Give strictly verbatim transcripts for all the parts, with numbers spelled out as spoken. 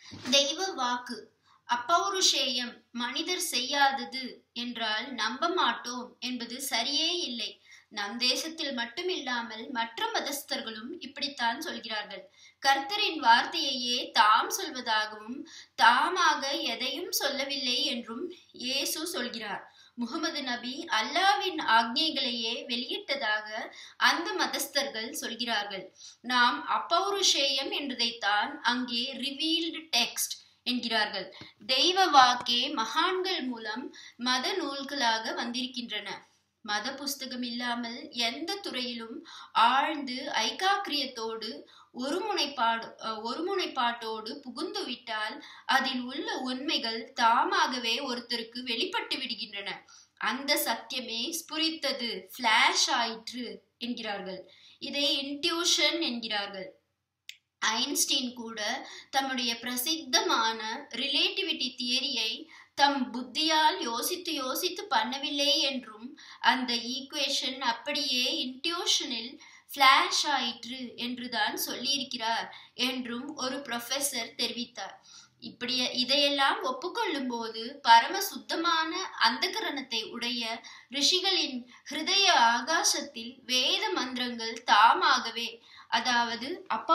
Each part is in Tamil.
தெய்வ வாக்கு அப்பௌருஷேயம் மனிதர் செய்யாதது என்றால் நம்ப மாட்டோம் என்பது சரியே இல்லை. நம் தேசத்தில் மட்டுமில்லாமல் மற்ற மதஸ்தர்களும் இப்படித்தான் சொல்கிறார்கள். கர்த்தரின் வார்த்தையையே தாம் சொல்வதாகவும் தாமாக எதையும் சொல்லவில்லை என்றும் இயேசு சொல்கிறார். முகமது நபி அல்லாவின் ஆக்ஞைகளையே வெளியிட்டதாக அந்த மதஸ்தர்கள் சொல்கிறார்கள். நாம் அப்பௌருஷேயம் என்றதைத்தான் அங்கே ரிவீல்டு டெக்ஸ்ட் என்கிறார்கள். தெய்வ வாக்கே மகான்கள் மூலம் மத நூல்களாக வந்திருக்கின்றன. மத புஸ்தகம் இல்லாமல் எந்த துறையிலும் ஆழ்ந்து ஐகாக்கிரியத்தோடு ஒருமுனைப்பாடு ஒருமுனைப்பாட்டோடு புகுந்து விட்டால் அதில் உள்ள உண்மைகள் தாமாகவே ஒருத்தருக்கு வெளிப்பட்டு விடுகின்றன. அந்த சத்தியமே ஸ்புரித்தது, பிளாஷ் ஆயிற்று என்கிறார்கள். இதை இன்ட்யூஷன் என்கிறார்கள். ஐன்ஸ்டீன் கூட தம்முடைய பிரசித்தமான ரிலேட்டிவிட்டி தியரியை தம் புத்தியால் யோசித்து யோசித்து பண்ணவில்லை என்றும் அந்த ஈக்குவேஷன் அப்படியே இன்ட்யூஷனில் பிளாஷ் ஆயிற்று என்றுதான் சொல்லியிருக்கிறார் என்றும் ஒரு ப்ரொஃபசர் தெரிவித்தார். இப்படி இதையெல்லாம் ஒப்புக்கொள்ளும் போது பரம சுத்தமான அந்தகரணத்தை உடைய ரிஷிகளின் ஹிருதய ஆகாசத்தில் வேத மந்திரங்கள் தாமாகவே, அதாவது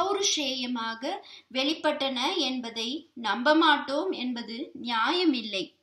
அப்பௌருஷேயமாக வெளிப்பட்டன என்பதை நம்ப மாட்டோம் என்பது நியாயமில்லை.